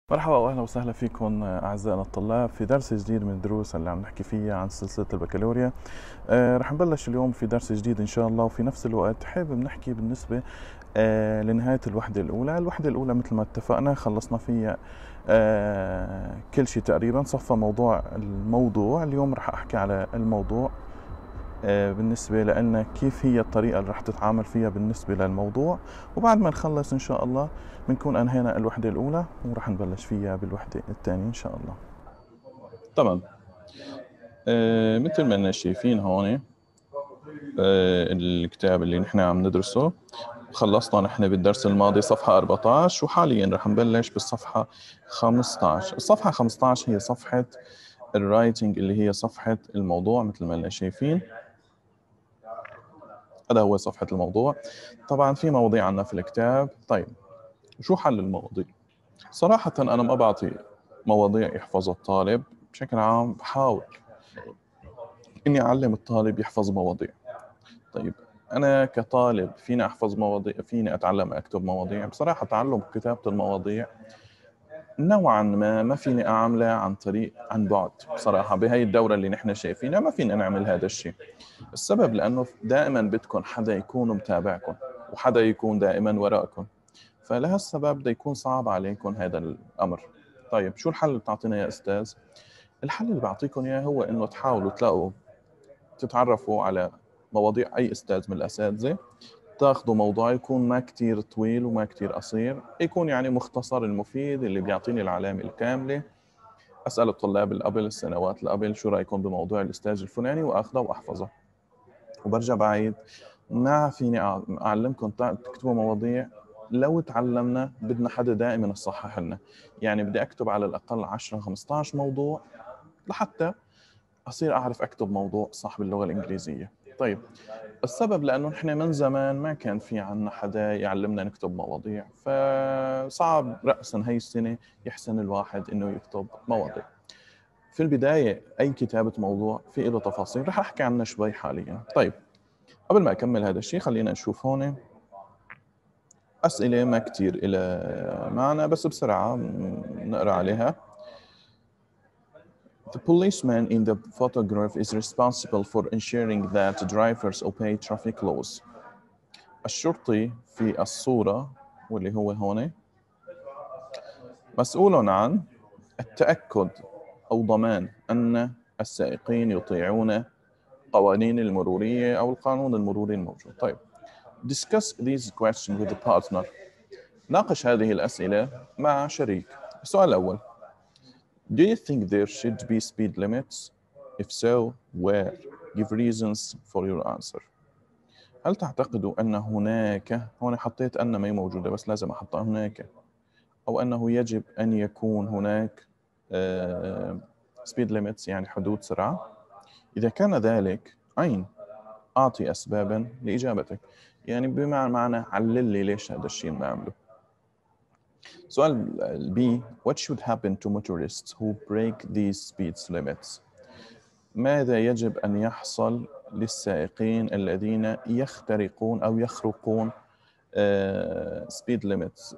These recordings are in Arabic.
مرحبا واهلا وسهلا فيكم اعزائنا الطلاب في درس جديد من الدروس اللي عم نحكي فيها عن سلسله البكالوريا. رح نبلش اليوم في درس جديد ان شاء الله، وفي نفس الوقت حابب نحكي بالنسبه لنهايه الوحده الاولى. الوحده الاولى مثل ما اتفقنا خلصنا فيها كل شيء تقريبا، صفى الموضوع. اليوم رح احكي على الموضوع بالنسبة لنا، كيف هي الطريقة اللي رح تتعامل فيها بالنسبة للموضوع. وبعد ما نخلص إن شاء الله بنكون أنهينا الوحدة الأولى ورح نبلش فيها بالوحدة الثانية إن شاء الله. تمام. مثل ما إننا شايفين هون الكتاب اللي نحن عم ندرسه خلصنا نحن بالدرس الماضي صفحة 14، وحاليا رح نبلش بالصفحة 15. الصفحة 15 هي صفحة الرايتنج، اللي هي صفحة الموضوع مثل ما إننا شايفين. هذا هو صفحة الموضوع. طبعا في مواضيع عنا في الكتاب. طيب شو حل المواضيع؟ صراحة أنا ما بعطي مواضيع يحفظها الطالب. بشكل عام بحاول إني أعلم الطالب يحفظ مواضيع. طيب أنا كطالب فيني أحفظ مواضيع، فيني أتعلم أكتب مواضيع. بصراحة تعلم كتابة المواضيع نوعا ما فيني أعمله عن بعد. بصراحة بهاي الدورة اللي نحن شايفينها ما فينا نعمل هذا الشيء. السبب لأنه دائما بدكم حدا يكون متابعكم وحدا يكون دائما وراءكم، فلهالسبب بده يكون صعب عليكم هذا الأمر. طيب شو الحل اللي بتعطينا يا أستاذ؟ الحل اللي بعطيكم إياه هو إنه تحاولوا تتعرفوا على مواضيع أي أستاذ من الأساتذة. تاخذوا موضوع يكون ما كتير طويل وما كتير قصير، يكون يعني مختصر المفيد اللي بيعطيني العلامة الكاملة. أسأل الطلاب اللي قبل السنوات اللي قبل شو رأيكم بموضوع الأستاذ الفلاني، وأخذه وأحفظه وبرجع بعيد. ما فيني أعلمكم تكتبوا مواضيع. لو تعلمنا بدنا حدا دائما يصحح لنا، يعني بدي أكتب على الأقل 10 15 موضوع لحتى أصير أعرف أكتب موضوع صح باللغة الإنجليزية. طيب السبب لأنه نحن من زمان ما كان في عنا حدا يعلمنا نكتب مواضيع، فصعب رأسا هاي السنة يحسن الواحد إنه يكتب مواضيع. في البداية أي كتابة موضوع في له تفاصيل رح أحكي عنها شوي حاليا. طيب قبل ما أكمل هذا الشيء خلينا نشوف هون أسئلة ما كتير إلى معنى، بس بسرعة نقرأ عليها. The policeman in the photograph is responsible for ensuring that drivers obey traffic laws. الشرطي في الصورة واللي هو هون مسؤول عن التأكد أو ضمان أن السائقين يطيعون قوانين المرورية أو القانون المروري الموجود. طيب discuss these questions with a partner. ناقش هذه الأسئلة مع شريك. السؤال الأول: Do you think there should be speed limits? If so, where? Give reasons for your answer. هل تعتقد أن هناك، هون حطيت أن ما هي موجودة بس لازم أحطها هناك، أو أنه يجب أن يكون هناك speed limits يعني حدود سرعة؟ إذا كان ذلك أين؟ أعطي أسبابا لإجابتك. يعني بمعنى علل لي ليش هذا الشيء ما عمله. سؤال B: What should happen to motorists who break these speed limits? ماذا يجب أن يحصل للسائقين الذين يخترقون أو يخرقون speed limits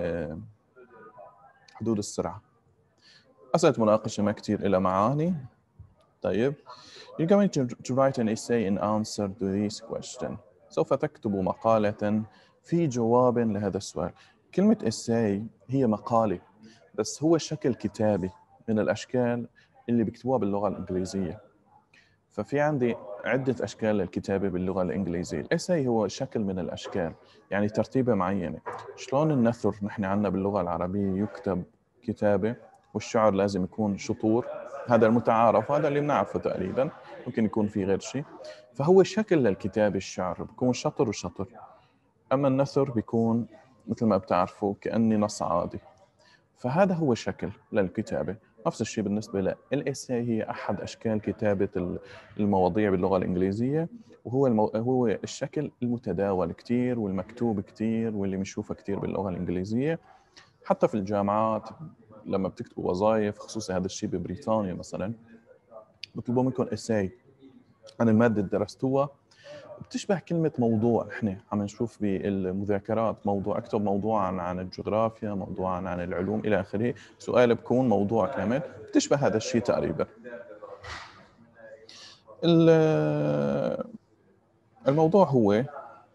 حدود السرعة؟ أسئلة مناقشة ما كتير إلى معاني. طيب You're going to write an essay in answer to this question. سوف تكتب مقالة في جواب لهذا السؤال. كلمة essay هي مقالة، بس هو شكل كتابي من الأشكال اللي بيكتبوها باللغة الإنجليزية. ففي عندي عدة أشكال للكتابة باللغة الإنجليزية. الإساي هو شكل من الأشكال، يعني ترتيبة معينة. شلون النثر نحن عندنا باللغة العربية يكتب كتابة، والشعر لازم يكون شطور، هذا المتعارف، هذا اللي بنعرفه تقريبا، ممكن يكون في غير شيء. فهو شكل للكتابة، الشعر بيكون شطر وشطر، أما النثر بيكون مثل ما بتعرفوا كأني نص عادي. فهذا هو شكل للكتابة. نفس الشيء بالنسبة للإساي، هي أحد أشكال كتابة المواضيع باللغة الإنجليزية، وهو هو الشكل المتداول كتير والمكتوب كتير واللي بنشوفه كتير باللغة الإنجليزية. حتى في الجامعات لما بتكتبوا وظائف، خصوصا هذا الشيء ببريطانيا مثلا، بيطلبوا منكم إساي عن المادة اللي درستوها بتشبه كلمة موضوع. احنا عم نشوف بالمذاكرات موضوع، اكتب موضوعا عن الجغرافيا، موضوعا عن العلوم إلى آخره، سؤال بكون موضوع كامل، بتشبه هذا الشيء تقريبا. الموضوع هو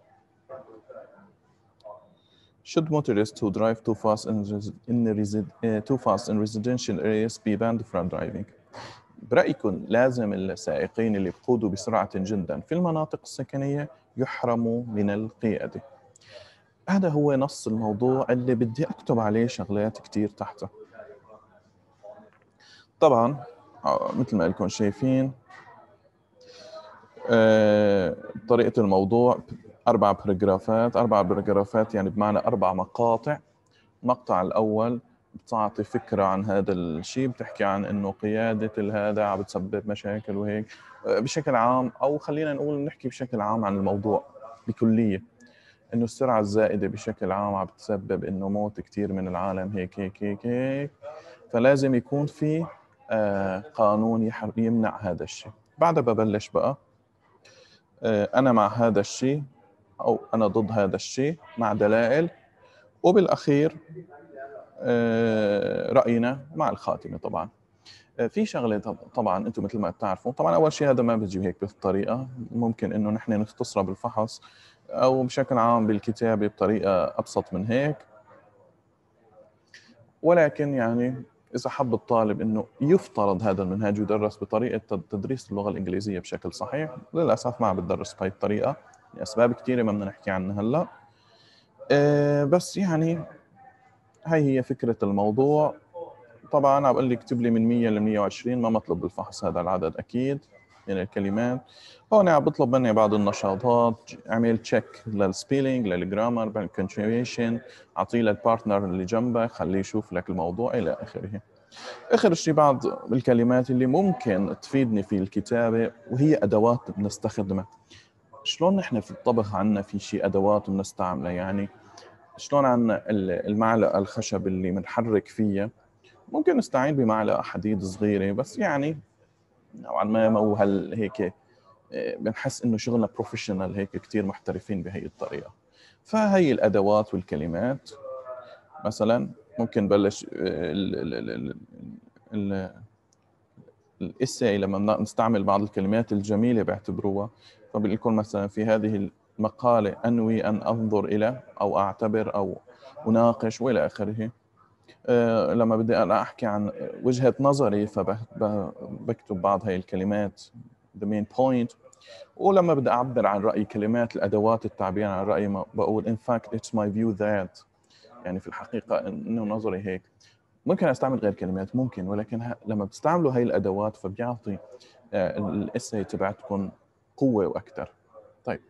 should motorists who drive too fast in residential areas be banned from driving. برأيكم لازم السائقين اللي بيقودوا بسرعة جدا في المناطق السكنية يحرموا من القيادة؟ هذا هو نص الموضوع اللي بدي أكتب عليه شغلات كتير تحته. طبعا مثل ما لكم شايفين طريقة الموضوع 4 باراجرافات يعني بمعنى 4 مقاطع. المقطع الأول بتعطي فكرة عن هذا الشيء، بتحكي عن إنه قيادة هذا عم بتسبب مشاكل وهيك بشكل عام، أو خلينا نقول نحكي بشكل عام عن الموضوع بكلية، إنه السرعة الزائدة بشكل عام عم بتسبب إنه موت كتير من العالم هيك هيك هيك هيك. فلازم يكون في قانون يمنع هذا الشيء. بعدها ببلش بقى أنا مع هذا الشيء أو أنا ضد هذا الشيء مع دلائل، وبالأخير رأينا مع الخاتمة. طبعا في شغلة طبعا أنتم مثل ما بتعرفوا، طبعا أول شيء هذا ما بيجي هيك بالطريقة، ممكن إنه نحن نختصره بالفحص أو بشكل عام بالكتابة بطريقة أبسط من هيك، ولكن يعني إذا حب الطالب إنه يفترض هذا المنهج يدرس بطريقة تدريس اللغة الإنجليزية بشكل صحيح، للأسف ما عم بتدرس بهي الطريقة لأسباب كثيرة ما بدنا نحكي عنها هلا. بس يعني هاي هي فكرة الموضوع. طبعا عم بقول لي اكتب لي من 100 ل 120، ما مطلوب بالفحص هذا العدد أكيد من الكلمات. هون عم بطلب مني بعض النشاطات، اعمل تشيك للسبيلينج، للجرامر، بالكونتريشن، اعطيه للبارتنر اللي جنبك خليه يشوف لك الموضوع الى اخره. اخر شيء بعض الكلمات اللي ممكن تفيدني في الكتابه وهي ادوات بنستخدمها. شلون نحن في الطبخ عندنا في شيء ادوات بنستعملها، يعني شلون عندنا المعلقه الخشب اللي بنحرك فيها، ممكن نستعين بمعلقه حديد صغيره، بس يعني نوعا ما مو هيك بنحس انه شغلنا بروفيشنال هيك كتير محترفين بهي الطريقه. فهي الادوات والكلمات مثلا ممكن بلش الاساي لما نستعمل بعض الكلمات الجميله بيعتبروها، فبقول لكم مثلا في هذه المقاله انوي ان انظر الى او اعتبر او اناقش والى اخره. لما بدي أنا أحكي عن وجهة نظري فبكتب بعض هاي الكلمات the main point. ولما بدي أعبر عن رأيي كلمات الأدوات التعبير عن رأيي بقول in fact it's my view that، يعني في الحقيقة إنه نظري هيك. ممكن أستعمل غير كلمات ممكن، ولكن لما بتستعملوا هاي الأدوات فبيعطي الإساي تبعتكم قوة وأكثر. طيب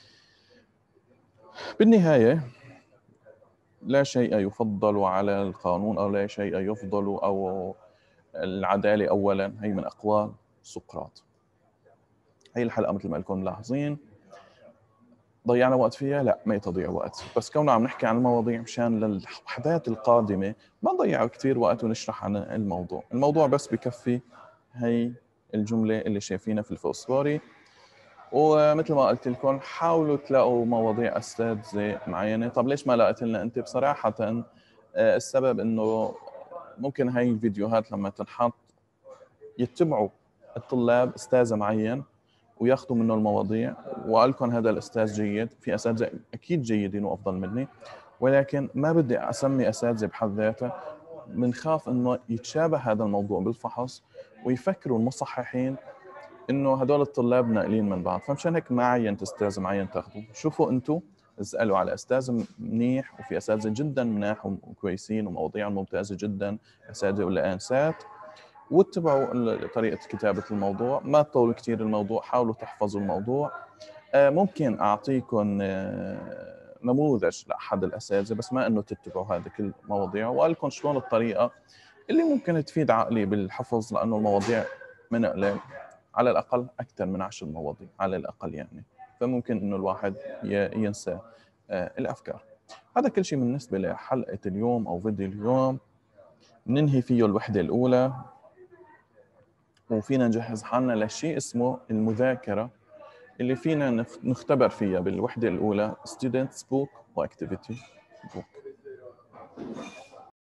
بالنهاية لا شيء يفضل على القانون أو لا شيء يفضل أو العدالة أولا، هي من أقوال سقراط. هي الحلقة مثل ما لكم ملاحظين ضيعنا وقت فيها؟ لا ما تضيع وقت، بس كوننا عم نحكي عن المواضيع مشان للوحدات القادمة ما نضيع كثير وقت ونشرح عن الموضوع بس بكفي هي الجملة اللي شايفينها في الفوسفوري. ومثل ما قلت لكم حاولوا تلاقوا مواضيع أساتذة معينة. طب ليش ما لقيت لنا أنت؟ بصراحة السبب إنه ممكن هاي الفيديوهات لما تنحط يتبعوا الطلاب أستاذ معين وياخذوا منه المواضيع، وقال لكم هذا الأستاذ جيد، في أساتذة أكيد جيدين وأفضل مني، ولكن ما بدي أسمي أساتذة بحد ذاتها، بنخاف إنه يتشابه هذا الموضوع بالفحص ويفكروا المصححين إنه هدول الطلاب ناقلين من بعض. فمشان هيك ما عينت أستاذ معين تاخذوا. شوفوا أنتم اسألوا على أستاذ منيح، وفي أساتذة جدا مناح وكويسين ومواضيع ممتازة جدا، أساتذة ولا آنسات، واتبعوا طريقة كتابة الموضوع. ما تطولوا كتير الموضوع، حاولوا تحفظوا الموضوع. ممكن أعطيكم نموذج لأحد الأساتذة، بس ما إنه تتبعوا هذه كل المواضيع، وقال لكم شلون الطريقة اللي ممكن تفيد عقلي بالحفظ، لأنه المواضيع من قليل، على الأقل أكثر من 10 مواضيع على الأقل يعني، فممكن إنه الواحد ينسى الأفكار. هذا كل شيء بالنسبة لحلقة اليوم أو فيديو اليوم. ننهي فيه الوحدة الأولى، وفينا نجهز حالنا لشيء اسمه المذاكرة اللي فينا نختبر فيها بالوحدة الأولى students book و activity book.